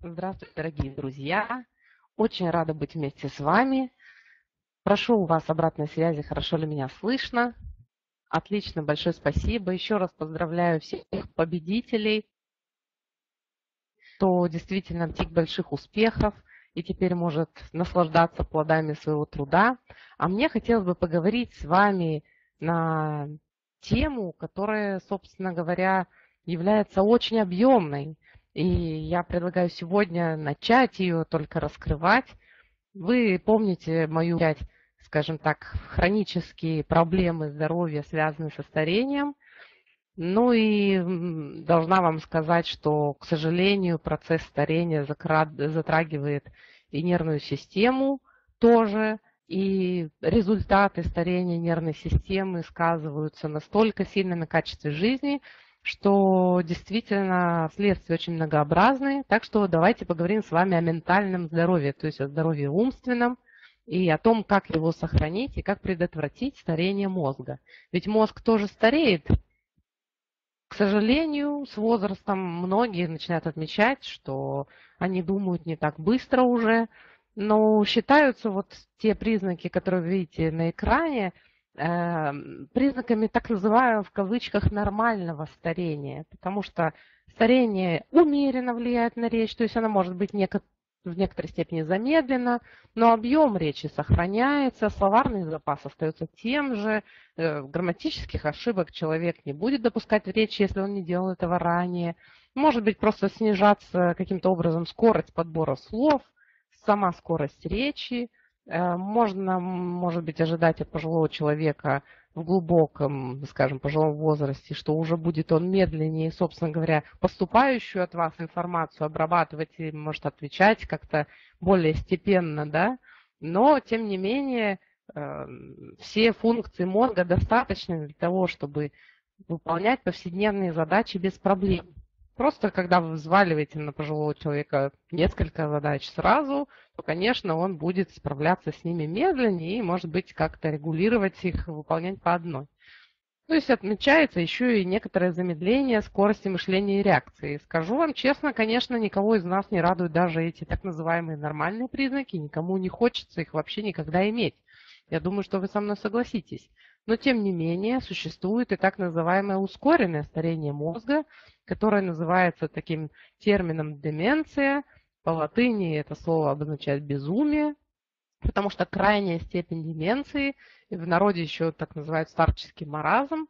Здравствуйте, дорогие друзья! Очень рада быть вместе с вами. Прошу у вас обратной связи, хорошо ли меня слышно. Отлично, большое спасибо. Еще раз поздравляю всех победителей, кто действительно достиг больших успехов и теперь может наслаждаться плодами своего труда. А мне хотелось бы поговорить с вами на тему, которая, собственно говоря, является очень объемной. И я предлагаю сегодня начать ее только раскрывать. Вы помните мою часть, скажем так, хронические проблемы здоровья, связанные со старением. Ну и должна вам сказать, что, к сожалению, процесс старения затрагивает и нервную систему тоже, и результаты старения нервной системы сказываются настолько сильно на качестве жизни, что действительно следствия очень многообразные. Так что давайте поговорим с вами о ментальном здоровье, то есть о здоровье умственном, и о том, как его сохранить и как предотвратить старение мозга. Ведь мозг тоже стареет. К сожалению, с возрастом многие начинают отмечать, что они думают не так быстро уже, но считаются вот те признаки, которые вы видите на экране, признаками так называемого в кавычках нормального старения, потому что старение умеренно влияет на речь, то есть она может быть в некоторой степени замедлена, но объем речи сохраняется, словарный запас остается тем же, грамматических ошибок человек не будет допускать в речи, если он не делал этого ранее. Может быть, просто снижаться каким-то образом скорость подбора слов, сама скорость речи. Можно, может быть, ожидать от пожилого человека в глубоком, скажем, пожилом возрасте, что уже будет он медленнее, собственно говоря, поступающую от вас информацию обрабатывать и может отвечать как-то более степенно, да. Но, тем не менее, все функции мозга достаточны для того, чтобы выполнять повседневные задачи без проблем. Просто когда вы взваливаете на пожилого человека несколько задач сразу, то, конечно, он будет справляться с ними медленнее и, может быть, как-то регулировать их, выполнять по одной. То есть отмечается еще и некоторое замедление скорости мышления и реакции. Скажу вам честно, конечно, никого из нас не радуют даже эти так называемые нормальные признаки, никому не хочется их вообще никогда иметь. Я думаю, что вы со мной согласитесь. Но, тем не менее, существует и так называемое ускоренное старение мозга, которое называется таким термином деменция. По латыни это слово обозначает безумие, потому что крайняя степень деменции, в народе еще так называют старческий маразм,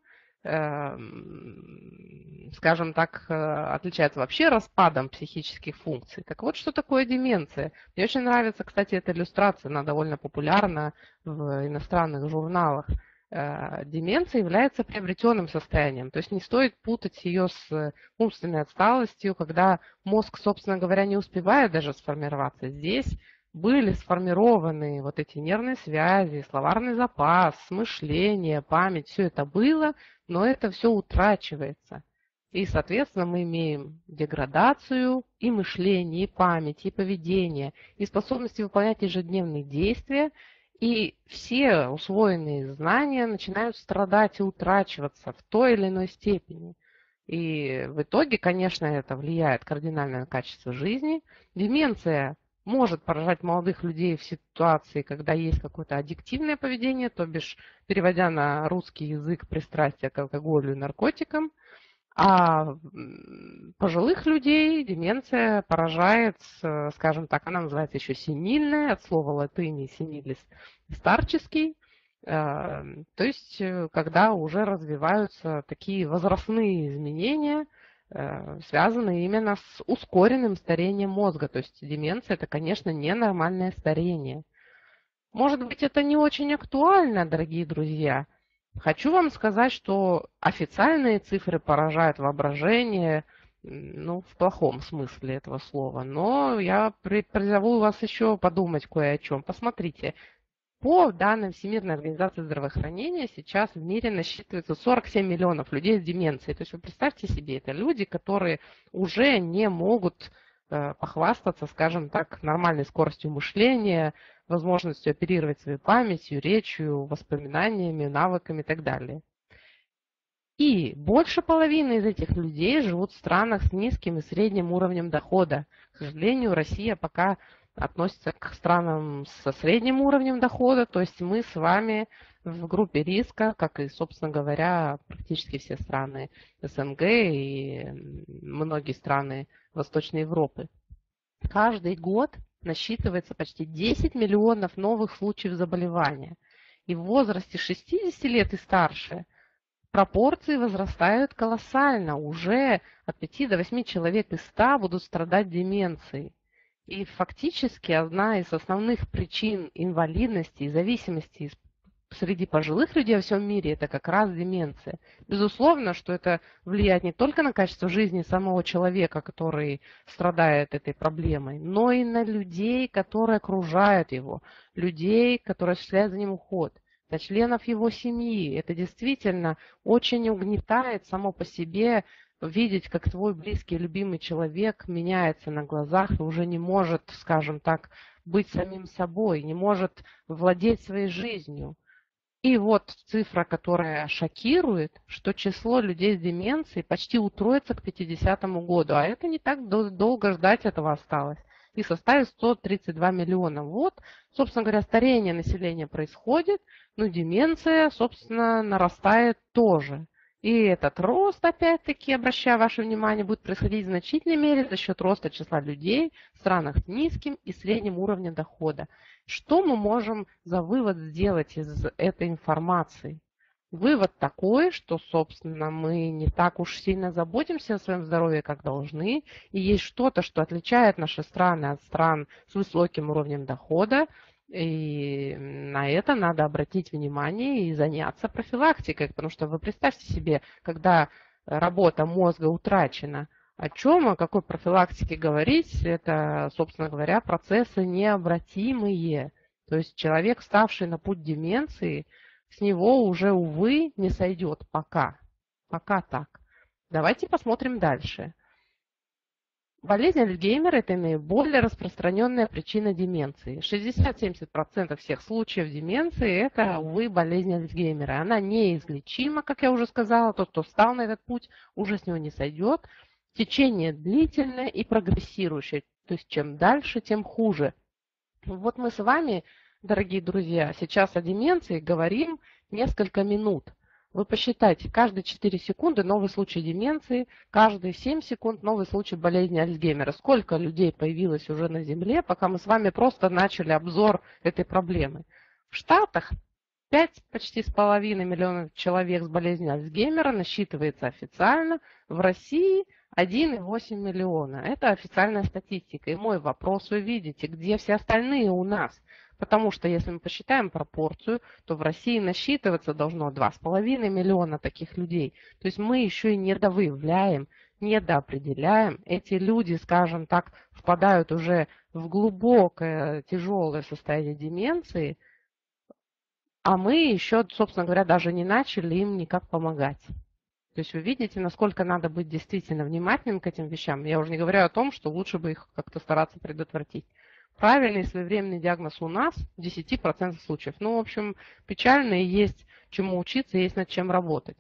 скажем так, отличается вообще распадом психических функций. Так вот, что такое деменция? Мне очень нравится, кстати, эта иллюстрация, она довольно популярна в иностранных журналах. Деменция является приобретенным состоянием, то есть не стоит путать ее с умственной отсталостью, когда мозг, собственно говоря, не успевает даже сформироваться. Здесь были сформированы вот эти нервные связи, словарный запас, мышление, память, все это было, но это все утрачивается. И, соответственно, мы имеем деградацию и мышления, и памяти, и поведения, и способности выполнять ежедневные действия, и все усвоенные знания начинают страдать и утрачиваться в той или иной степени. И в итоге, конечно, это влияет кардинально на качество жизни. Деменция может поражать молодых людей в ситуации, когда есть какое-то аддиктивное поведение, то бишь, переводя на русский язык, пристрастие к алкоголю и наркотикам. А пожилых людей деменция поражает, скажем так, она называется еще сенильная, от слова латыни сенилис старческий, то есть когда уже развиваются такие возрастные изменения, связанные именно с ускоренным старением мозга. То есть деменция – это, конечно, ненормальное старение. Может быть, это не очень актуально, дорогие друзья. Хочу вам сказать, что официальные цифры поражают воображение, ну, в плохом смысле этого слова. Но я призову вас еще подумать кое о чем. Посмотрите, по данным Всемирной организации здравоохранения, сейчас в мире насчитывается 47 миллионов людей с деменцией. То есть вы представьте себе, это люди, которые уже не могут похвастаться, скажем так, нормальной скоростью мышления, возможностью оперировать своей памятью, речью, воспоминаниями, навыками и так далее. И больше половины из этих людей живут в странах с низким и средним уровнем дохода. К сожалению, Россия пока относится к странам со средним уровнем дохода, то есть мы с вами в группе риска, как и, собственно говоря, практически все страны СНГ и многие страны Восточной Европы. Каждый год насчитывается почти 10 миллионов новых случаев заболевания. И в возрасте 60 лет и старше пропорции возрастают колоссально. Уже от 5 до 8 человек из 100 будут страдать деменцией. И фактически одна из основных причин инвалидности и зависимости среди пожилых людей во всем мире – это как раз деменция. Безусловно, что это влияет не только на качество жизни самого человека, который страдает этой проблемой, но и на людей, которые окружают его, людей, которые осуществляют за ним уход, на членов его семьи. Это действительно очень угнетает само по себе видеть, как твой близкий, любимый человек меняется на глазах и уже не может, скажем так, быть самим собой, не может владеть своей жизнью. И вот цифра, которая шокирует, что число людей с деменцией почти утроится к 50-му году, а это не так долго ждать этого осталось, и составит 132 миллиона. Вот, собственно говоря, старение населения происходит, но деменция, собственно, нарастает тоже. И этот рост, опять-таки, обращаю ваше внимание, будет происходить в значительной мере за счет роста числа людей в странах с низким и средним уровнем дохода. Что мы можем за вывод сделать из этой информации? Вывод такой, что, собственно, мы не так уж сильно заботимся о своем здоровье, как должны, и есть что-то, что отличает наши страны от стран с высоким уровнем дохода, и на это надо обратить внимание и заняться профилактикой, потому что вы представьте себе, когда работа мозга утрачена, о чем, о какой профилактике говорить, это, собственно говоря, процессы необратимые. То есть человек, ставший на путь деменции, с него уже, увы, не сойдет пока. Пока так. Давайте посмотрим дальше. Болезнь Альцгеймера – это наиболее распространенная причина деменции. 60-70% всех случаев деменции – это, увы, болезнь Альцгеймера. Она неизлечима, как я уже сказала. Тот, кто встал на этот путь, уже с него не сойдет. Течение длительное и прогрессирующее. То есть чем дальше, тем хуже. Вот мы с вами, дорогие друзья, сейчас о деменции говорим несколько минут. Вы посчитайте, каждые 4 секунды новый случай деменции, каждые 7 секунд новый случай болезни Альцгеймера. Сколько людей появилось уже на Земле, пока мы с вами просто начали обзор этой проблемы. В Штатах 5 почти с половиной миллионов человек с болезнью Альцгеймера насчитывается официально. В России 1,8 миллиона. Это официальная статистика. И мой вопрос, вы видите, где все остальные у нас? Потому что если мы посчитаем пропорцию, то в России насчитываться должно 2,5 миллиона таких людей. То есть мы еще и недовыявляем, недоопределяем. Эти люди, скажем так, впадают уже в глубокое, тяжелое состояние деменции, а мы еще, собственно говоря, даже не начали им никак помогать. То есть вы видите, насколько надо быть действительно внимательным к этим вещам. Я уже не говорю о том, что лучше бы их как-то стараться предотвратить. Правильный и своевременный диагноз у нас в 10% случаев. Ну, в общем, печально, и есть чему учиться, есть над чем работать.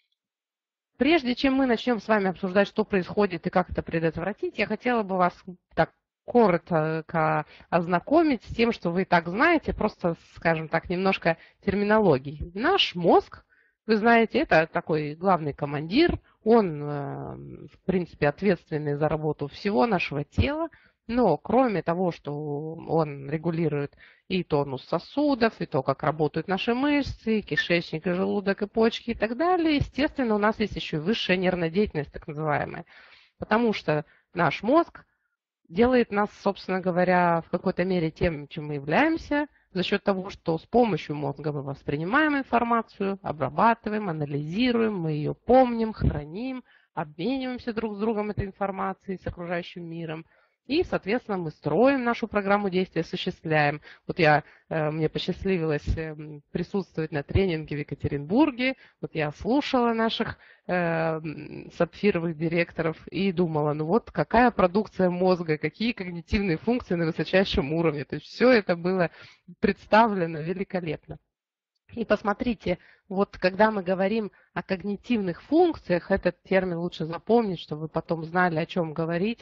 Прежде чем мы начнем с вами обсуждать, что происходит и как это предотвратить, я хотела бы вас так коротко ознакомить с тем, что вы и так знаете, просто, скажем так, немножко терминологии. Наш мозг, вы знаете, это такой главный командир, он, в принципе, ответственный за работу всего нашего тела, но кроме того, что он регулирует и тонус сосудов, и то, как работают наши мышцы, и кишечник, и желудок, и почки, и так далее, естественно, у нас есть еще и высшая нервная деятельность, так называемая, потому что наш мозг делает нас, собственно говоря, в какой-то мере тем, чем мы являемся, за счет того, что с помощью мозга мы воспринимаем информацию, обрабатываем, анализируем, мы ее помним, храним, обмениваемся друг с другом этой информацией, с окружающим миром. И, соответственно, мы строим нашу программу действий, осуществляем. Вот мне посчастливилось присутствовать на тренинге в Екатеринбурге. Вот я слушала наших сапфировых директоров и думала, ну вот какая продукция мозга, какие когнитивные функции на высочайшем уровне. То есть все это было представлено великолепно. И посмотрите, вот когда мы говорим о когнитивных функциях, этот термин лучше запомнить, чтобы вы потом знали, о чем говорить.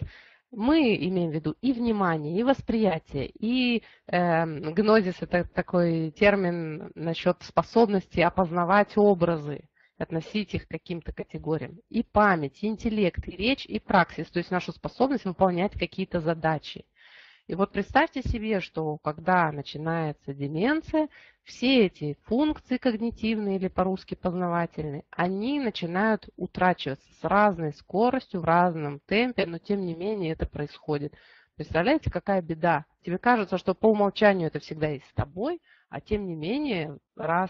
Мы имеем в виду и внимание, и восприятие, и гнозис– это такой термин насчет способности опознавать образы, относить их к каким-то категориям. И память, и интеллект, и речь, и праксис, то есть нашу способность выполнять какие-то задачи. И вот представьте себе, что когда начинается деменция, все эти функции когнитивные или по-русски познавательные, они начинают утрачиваться с разной скоростью, в разном темпе, но тем не менее это происходит. Представляете, какая беда? Тебе кажется, что по умолчанию это всегда есть с тобой, а тем не менее, раз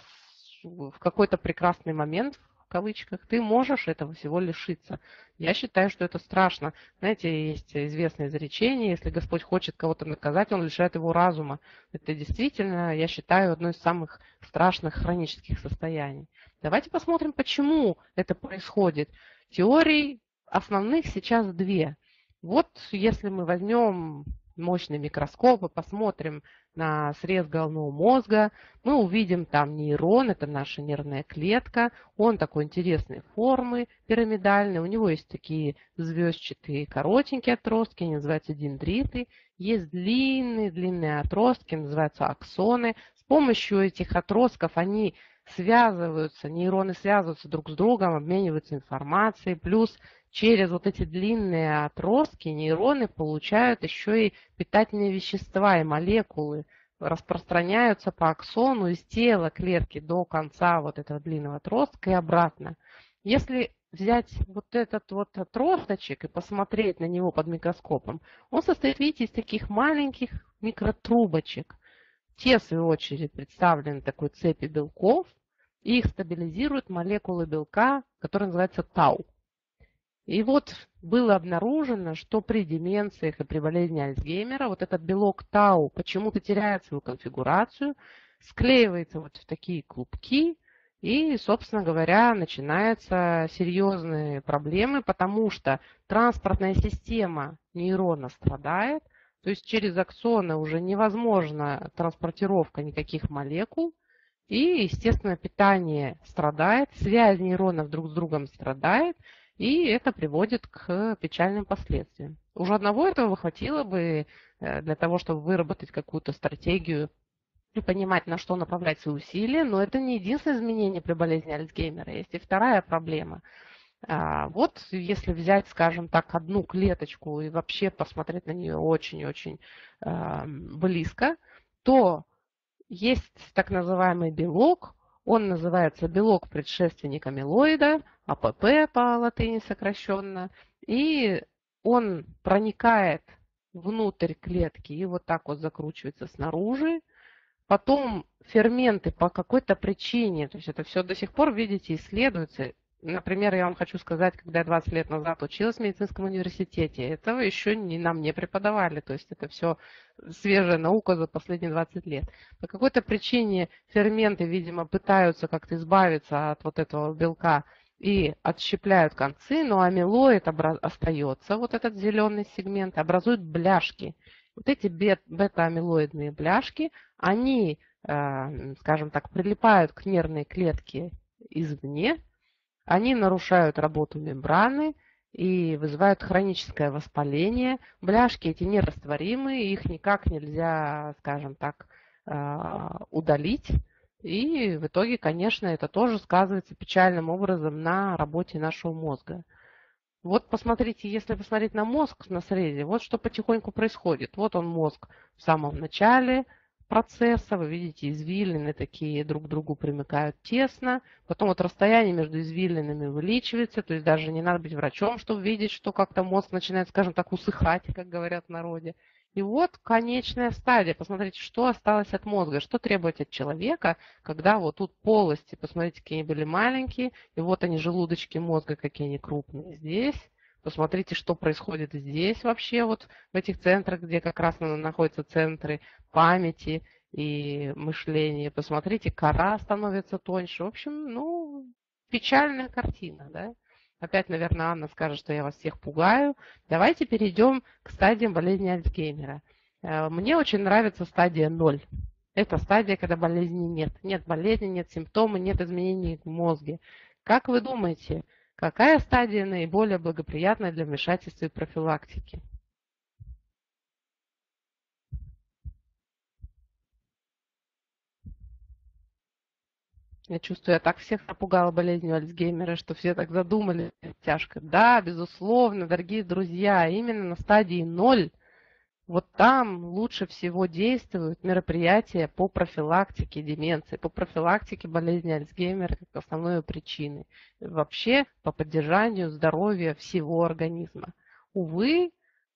в какой-то прекрасный момент, в кавычках, ты можешь этого всего лишиться. Я считаю, что это страшно. Знаете, есть известное изречение, если Господь хочет кого-то наказать, Он лишает его разума. Это действительно, я считаю, одно из самых страшных хронических состояний. Давайте посмотрим, почему это происходит. Теорий основных сейчас две. Вот если мы возьмем мощный микроскоп и посмотрим на срез головного мозга, мы увидим там нейрон, это наша нервная клетка, он такой интересной формы, пирамидальный, у него есть такие звездчатые коротенькие отростки, они называются дендриты, есть длинные отростки, называются аксоны. С помощью этих отростков они связываются, нейроны связываются друг с другом, обмениваются информацией, плюс через вот эти длинные отростки нейроны получают еще и питательные вещества и молекулы, распространяются по аксону из тела клетки до конца вот этого длинного отростка и обратно. Если взять вот этот вот отросточек и посмотреть на него под микроскопом, он состоит, видите, из таких маленьких микротрубочек. Те, в свою очередь, представлены такой цепи белков, и их стабилизируют молекулы белка, которые называются тау. И вот было обнаружено, что при деменциях и при болезни Альцгеймера вот этот белок тау почему-то теряет свою конфигурацию, склеивается вот в такие клубки, и, собственно говоря, начинаются серьезные проблемы, потому что транспортная система нейрона страдает, то есть через аксоны уже невозможна транспортировка никаких молекул, и, естественно, питание страдает, связь нейронов друг с другом страдает, и это приводит к печальным последствиям. Уже одного этого хватило бы для того, чтобы выработать какую-то стратегию и понимать, на что направлять свои усилия, но это не единственное изменение при болезни Альцгеймера. Есть и вторая проблема. Вот если взять, скажем так, одну клеточку и вообще посмотреть на нее очень-очень близко, то есть так называемый белок, он называется белок предшественник амилоида, АПП по латыни сокращенно, и он проникает внутрь клетки и вот так вот закручивается снаружи. Потом ферменты по какой-то причине, то есть это все до сих пор, видите, исследуется. Например, я вам хочу сказать, когда я 20 лет назад училась в медицинском университете, этого еще нам не преподавали, то есть это все свежая наука за последние 20 лет. По какой-то причине ферменты, видимо, пытаются как-то избавиться от вот этого белка и отщепляют концы, но амилоид остается, вот этот зеленый сегмент, образует бляшки. Вот эти бета-амилоидные бляшки, они, скажем так, прилипают к нервной клетке извне, они нарушают работу мембраны и вызывают хроническое воспаление. Бляшки эти нерастворимые, их никак нельзя, скажем так, удалить. И в итоге, конечно, это тоже сказывается печальным образом на работе нашего мозга. Вот посмотрите, если посмотреть на мозг на срезе, вот что потихоньку происходит. Вот он мозг в самом начале процесса, вы видите, извилины такие друг к другу примыкают тесно, потом вот расстояние между извилинами увеличивается, то есть даже не надо быть врачом, чтобы видеть, что как-то мозг начинает, скажем так, усыхать, как говорят в народе. И вот конечная стадия. Посмотрите, что осталось от мозга, что требуется от человека, когда вот тут полости, посмотрите, какие они были маленькие, и вот они, желудочки мозга, какие они крупные здесь. Посмотрите, что происходит здесь вообще, вот в этих центрах, где как раз находятся центры памяти и мышления. Посмотрите, кора становится тоньше. В общем, ну, печальная картина, да? Опять, наверное, Анна скажет, что я вас всех пугаю. Давайте перейдем к стадиям болезни Альцгеймера. Мне очень нравится стадия 0. Это стадия, когда болезни нет. Нет болезни, нет симптома, нет изменений в мозге. Как вы думаете, какая стадия наиболее благоприятная для вмешательства и профилактики? Я чувствую, я так всех напугала болезнью Альцгеймера, что все так задумали тяжко. Да, безусловно, дорогие друзья, именно на стадии 0 вот там лучше всего действуют мероприятия по профилактике деменции, по профилактике болезни Альцгеймера как основной причины. Вообще по поддержанию здоровья всего организма. Увы,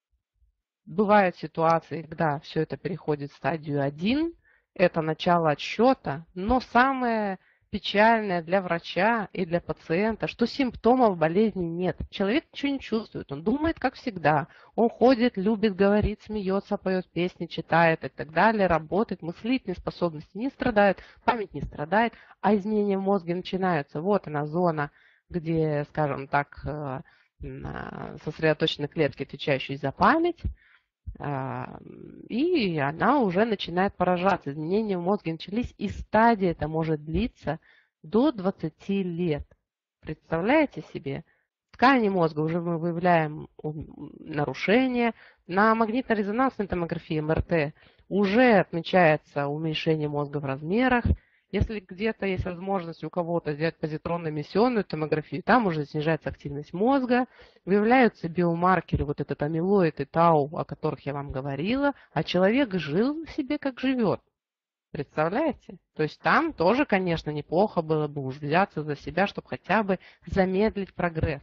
бывают ситуации, когда все это переходит в стадию 1, это начало отсчета, но самое печальное для врача и для пациента, что симптомов болезни нет. Человек ничего не чувствует, он думает, как всегда. Он ходит, любит, говорит, смеется, поет песни, читает и так далее, работает, мыслительные способности не страдают, память не страдает, а изменения в мозге начинаются. Вот она зона, где, скажем так, сосредоточены клетки, отвечающие за память, а, и она уже начинает поражаться. Изменения в мозге начались, и стадия это может длиться до 20 лет. Представляете себе? В ткани мозга уже мы выявляем нарушения. На магнитно-резонансной томографии МРТ уже отмечается уменьшение мозга в размерах. Если где-то есть возможность у кого-то сделать позитронно-эмиссионную томографию, там уже снижается активность мозга, выявляются биомаркеры, вот этот амилоид и тау, о которых я вам говорила, а человек жил себе как живет. Представляете? То есть там тоже, конечно, неплохо было бы уж взяться за себя, чтобы хотя бы замедлить прогресс.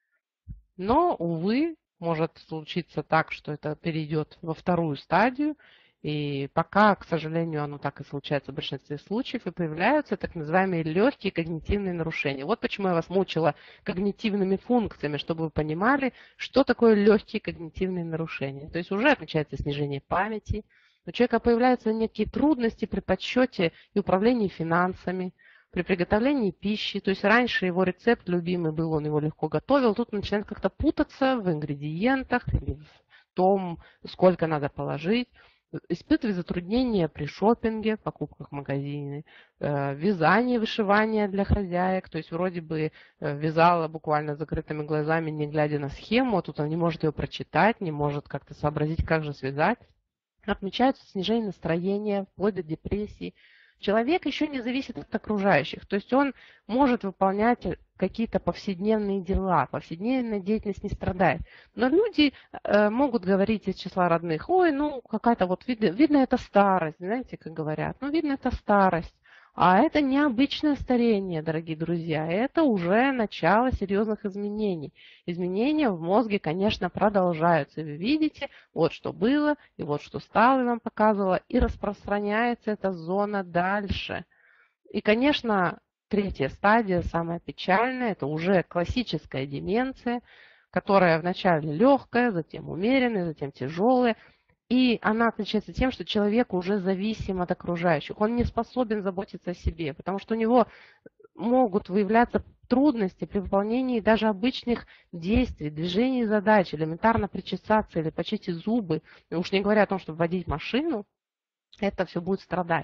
Но, увы, может случиться так, что это перейдет во вторую стадию, и пока, к сожалению, оно так и случается в большинстве случаев, и появляются так называемые легкие когнитивные нарушения. Вот почему я вас мучила когнитивными функциями, чтобы вы понимали, что такое легкие когнитивные нарушения. То есть уже отмечается снижение памяти, у человека появляются некие трудности при подсчете и управлении финансами, при приготовлении пищи. То есть раньше его рецепт любимый был, он его легко готовил. Тут начинает как-то путаться в ингредиентах или в том, сколько надо положить. Испытывает затруднения при шопинге, покупках в магазине, вязание, вышивание для хозяек. То есть вроде бы вязала буквально закрытыми глазами, не глядя на схему, а тут она не может ее прочитать, не может как-то сообразить, как же связать. Отмечается снижение настроения, вплоть до депрессии. Человек еще не зависит от окружающих, то есть он может выполнять какие-то повседневные дела, повседневная деятельность не страдает. Но люди могут говорить из числа родных: ой, ну какая-то вот, видно это старость, знаете, как говорят, ну видно это старость. А это не обычное старение, дорогие друзья, это уже начало серьезных изменений. Изменения в мозге, конечно, продолжаются. Вы видите, вот что было, и вот что стало, я вам показывала, и распространяется эта зона дальше. И, конечно, третья стадия, самая печальная, это уже классическая деменция, которая вначале легкая, затем умеренная, затем тяжелая. И она отличается тем, что человек уже зависим от окружающих. Он не способен заботиться о себе, потому что у него могут выявляться трудности при выполнении даже обычных действий, движений задач, элементарно причесаться или почистить зубы. И уж не говоря о том, чтобы водить машину, это все будет страдать.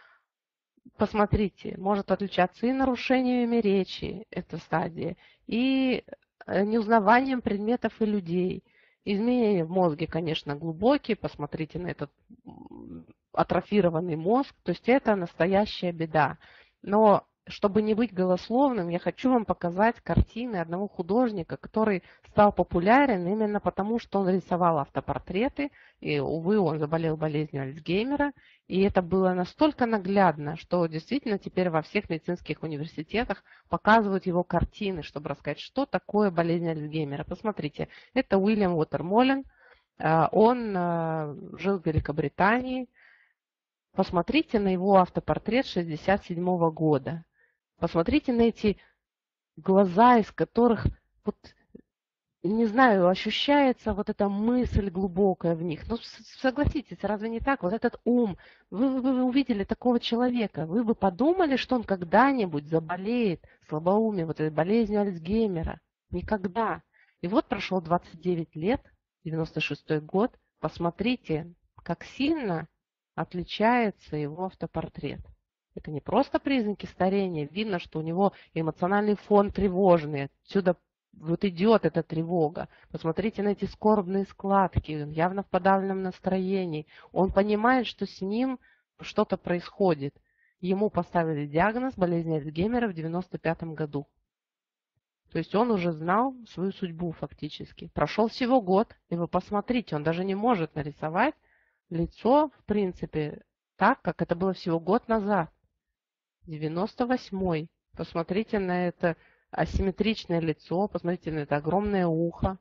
Посмотрите, может отличаться и нарушениями речи, эта стадия, и неузнаванием предметов и людей. Изменения в мозге, конечно, глубокие. Посмотрите на этот атрофированный мозг. То есть это настоящая беда. Но чтобы не быть голословным, я хочу вам показать картины одного художника, который стал популярен именно потому, что он рисовал автопортреты. И, увы, он заболел болезнью Альцгеймера. И это было настолько наглядно, что действительно теперь во всех медицинских университетах показывают его картины, чтобы рассказать, что такое болезнь Альцгеймера. Посмотрите, это Уильям Уотермолен. Он жил в Великобритании. Посмотрите на его автопортрет 1967 года. Посмотрите на эти глаза, из которых, вот, не знаю, ощущается вот эта мысль глубокая в них. Ну, согласитесь, разве не так? Вот этот ум. Вы увидели такого человека, вы бы подумали, что он когда-нибудь заболеет слабоумием, вот этой болезнью Альцгеймера? Никогда. И вот прошло 29 лет, 96-й год. Посмотрите, как сильно отличается его автопортрет. Это не просто признаки старения. Видно, что у него эмоциональный фон тревожный. Отсюда вот идет эта тревога. Посмотрите на эти скорбные складки. Он явно в подавленном настроении. Он понимает, что с ним что-то происходит. Ему поставили диагноз болезни Альцгеймера в 1995 году. То есть он уже знал свою судьбу фактически. Прошел всего год, и вы посмотрите, он даже не может нарисовать лицо, в принципе, так, как это было всего год назад. 98-й. Посмотрите на это асимметричное лицо, посмотрите на это огромное ухо.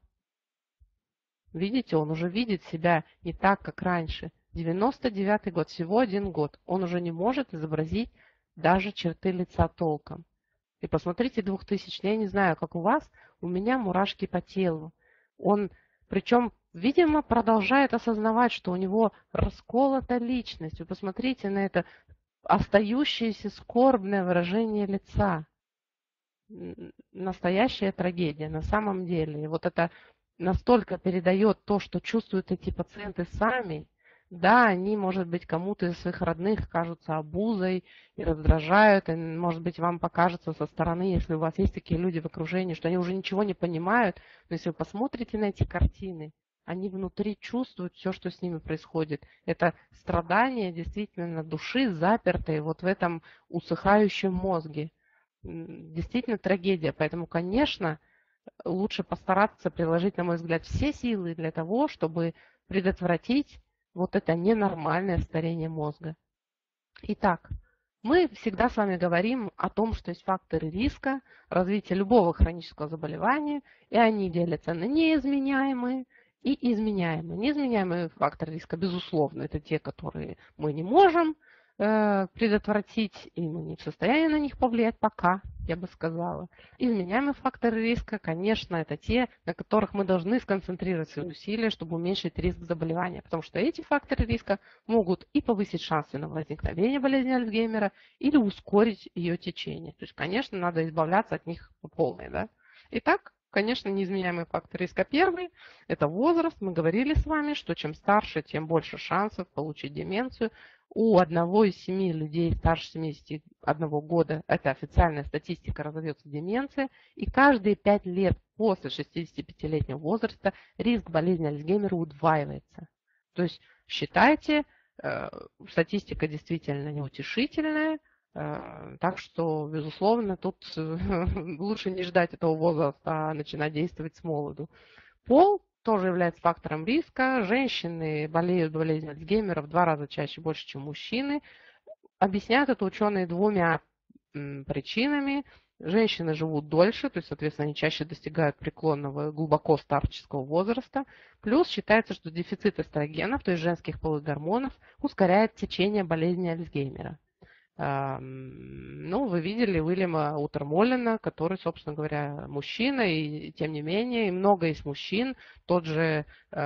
Видите, он уже видит себя не так, как раньше. 99-й год, всего 1 год. Он уже не может изобразить даже черты лица толком. И посмотрите 2000-й, я не знаю, как у вас, у меня мурашки по телу. Он, причем, видимо, продолжает осознавать, что у него расколота личность. Вы посмотрите на это остающееся скорбное выражение лица. Настоящая трагедия на самом деле. И вот это настолько передает то, что чувствуют эти пациенты сами. Да, они, может быть, кому-то из своих родных кажутся обузой и раздражают. И, может быть, вам покажется со стороны, если у вас есть такие люди в окружении, что они уже ничего не понимают. Но если вы посмотрите на эти картины, они внутри чувствуют все, что с ними происходит. Это страдание действительно души, запертой вот в этом усыхающем мозге. Действительно трагедия. Поэтому, конечно, лучше постараться приложить, на мой взгляд, все силы для того, чтобы предотвратить вот это ненормальное старение мозга. Итак, мы всегда с вами говорим о том, что есть факторы риска развития любого хронического заболевания, и они делятся на неизменяемые и изменяемые. Неизменяемые факторы риска, безусловно, это те, которые мы не можем предотвратить, и мы не в состоянии на них повлиять пока, я бы сказала. Изменяемые факторы риска, конечно, это те, на которых мы должны сконцентрировать свои усилия, чтобы уменьшить риск заболевания, потому что эти факторы риска могут и повысить шансы на возникновение болезни Альцгеймера, или ускорить ее течение. То есть, конечно, надо избавляться от них по полной. Да? Итак, конечно, неизменяемый фактор риска первый – это возраст. Мы говорили с вами, что чем старше, тем больше шансов получить деменцию. У 1 из 7 людей старше 71 года, это официальная статистика, разовьется деменция, и каждые 5 лет после 65-летнего возраста риск болезни Альцгеймера удваивается. То есть считайте, статистика действительно неутешительная, так что, безусловно, тут лучше не ждать этого возраста, а начинать действовать с молоду. Пол тоже является фактором риска. Женщины болеют болезнью Альцгеймера в 2 раза чаще больше, чем мужчины. Объясняют это ученые 2 причинами. Женщины живут дольше, то есть, соответственно, они чаще достигают преклонного, глубоко старческого возраста. Плюс считается, что дефицит эстрогенов, то есть женских половых гормонов, ускоряет течение болезни Альцгеймера. Ну, вы видели Уильяма Утермоллена, который, собственно говоря, мужчина, и тем не менее, и много есть мужчин. Тот же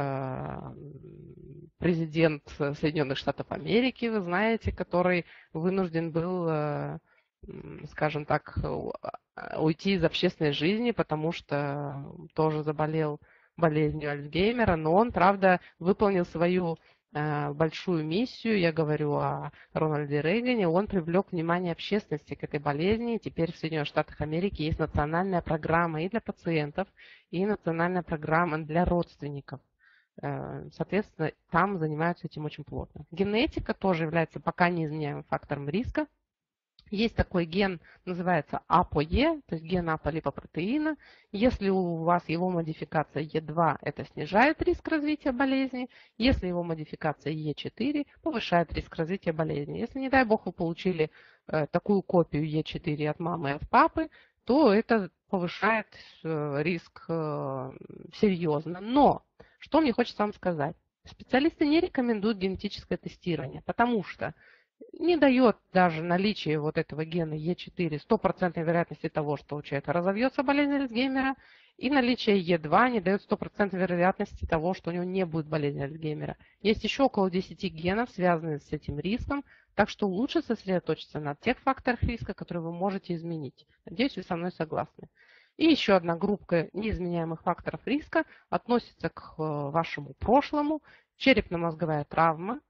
президент Соединенных Штатов Америки, вы знаете, который вынужден был, скажем так, уйти из общественной жизни, потому что тоже заболел болезнью Альцгеймера, но он, правда, выполнил свою большую миссию, я говорю о Рональде Рейгане, он привлек внимание общественности к этой болезни. Теперь в Соединенных Штатах Америки есть национальная программа и для пациентов, и национальная программа для родственников. Соответственно, там занимаются этим очень плотно. Генетика тоже является пока неизменяемым фактором риска. Есть такой ген, называется АПОЕ, то есть ген аполипопротеина. Если у вас его модификация Е2, это снижает риск развития болезни. Если его модификация Е4, повышает риск развития болезни. Если, не дай бог, вы получили такую копию Е4 от мамы и от папы, то это повышает риск серьезно. Но, что мне хочется вам сказать. Специалисты не рекомендуют генетическое тестирование, потому что не дает даже наличие вот этого гена Е4 стопроцентной вероятности того, что у человека разовьется болезнь Альцгеймера, и наличие Е2 не дает стопроцентной вероятности того, что у него не будет болезни Альцгеймера. Есть еще около 10 генов, связанных с этим риском, так что лучше сосредоточиться на тех факторах риска, которые вы можете изменить. Надеюсь, вы со мной согласны. И еще одна группа неизменяемых факторов риска относится к вашему прошлому. Черепно-мозговая травма.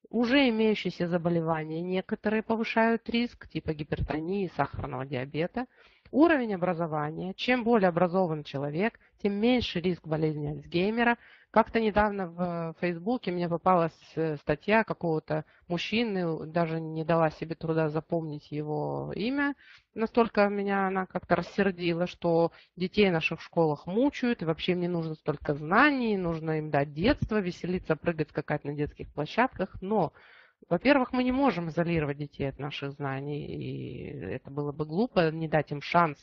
уже имеющиеся заболевания, некоторые повышают риск, типа гипертонии, сахарного диабета. Уровень образования. Чем более образован человек, тем меньше риск болезни Альцгеймера. Как-то недавно в Фейсбуке мне попалась статья какого-то мужчины, даже не дала себе труда запомнить его имя. Настолько меня она как-то рассердила, что детей наших в школах мучают, и вообще им не нужно столько знаний, нужно им дать детство, веселиться, прыгать, скакать на детских площадках. Но, во-первых, мы не можем изолировать детей от наших знаний, и это было бы глупо не дать им шанс,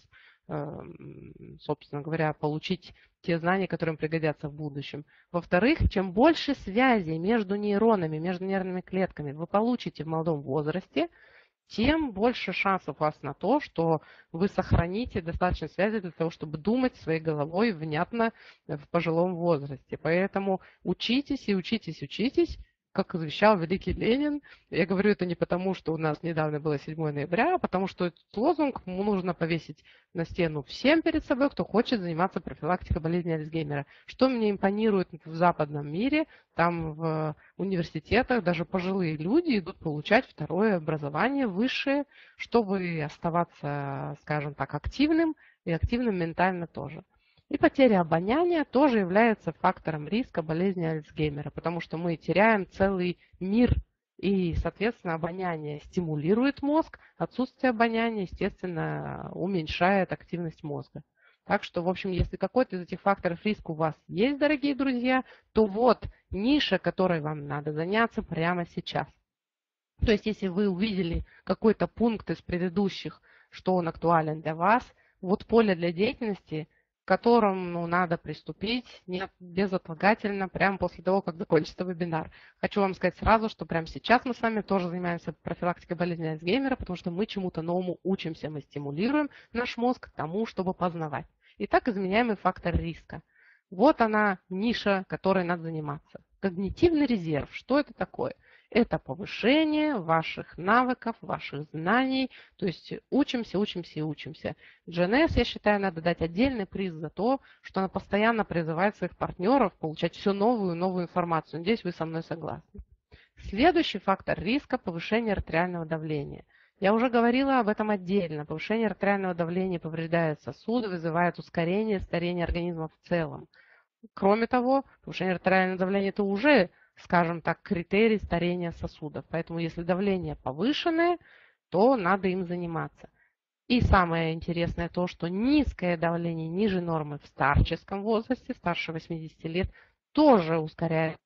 собственно говоря, получить те знания, которые им пригодятся в будущем. Во-вторых, чем больше связей между нейронами, между нервными клетками вы получите в молодом возрасте, тем больше шансов у вас на то, что вы сохраните достаточно связи для того, чтобы думать своей головой внятно в пожилом возрасте. Поэтому учитесь и учитесь, учитесь, как завещал великий Ленин. Я говорю это не потому, что у нас недавно было 7 ноября, а потому что этот лозунг нужно повесить на стену всем перед собой, кто хочет заниматься профилактикой болезни Альцгеймера. Что мне импонирует в западном мире, там в университетах даже пожилые люди идут получать второе образование высшее, чтобы оставаться, скажем так, активным и активным ментально тоже. И потеря обоняния тоже является фактором риска болезни Альцгеймера, потому что мы теряем целый мир, и, соответственно, обоняние стимулирует мозг, отсутствие обоняния, естественно, уменьшает активность мозга. Так что, в общем, если какой-то из этих факторов риска у вас есть, дорогие друзья, то вот ниша, которой вам надо заняться прямо сейчас. То есть, если вы увидели какой-то пункт из предыдущих, что он актуален для вас, вот поле для деятельности, к которому надо приступить безотлагательно, прямо после того, как закончится вебинар. Хочу вам сказать сразу, что прямо сейчас мы с вами тоже занимаемся профилактикой болезни Альцгеймера, потому что мы чему-то новому учимся, мы стимулируем наш мозг к тому, чтобы познавать. Итак, изменяемый фактор риска. Вот она, ниша, которой надо заниматься. Когнитивный резерв. Что это такое? Это повышение ваших навыков, ваших знаний. То есть учимся, учимся и учимся. GNS, я считаю, надо дать отдельный приз за то, что она постоянно призывает своих партнеров получать все новую и новую информацию. Надеюсь, вы со мной согласны. Следующий фактор риска – повышение артериального давления. Я уже говорила об этом отдельно. Повышение артериального давления повреждает сосуды, вызывает ускорение старения организма в целом. Кроме того, повышение артериального давления – это уже, скажем так, критерий старения сосудов. Поэтому, если давление повышенное, то надо им заниматься. И самое интересное то, что низкое давление ниже нормы в старческом возрасте, старше 80 лет, тоже ускоряет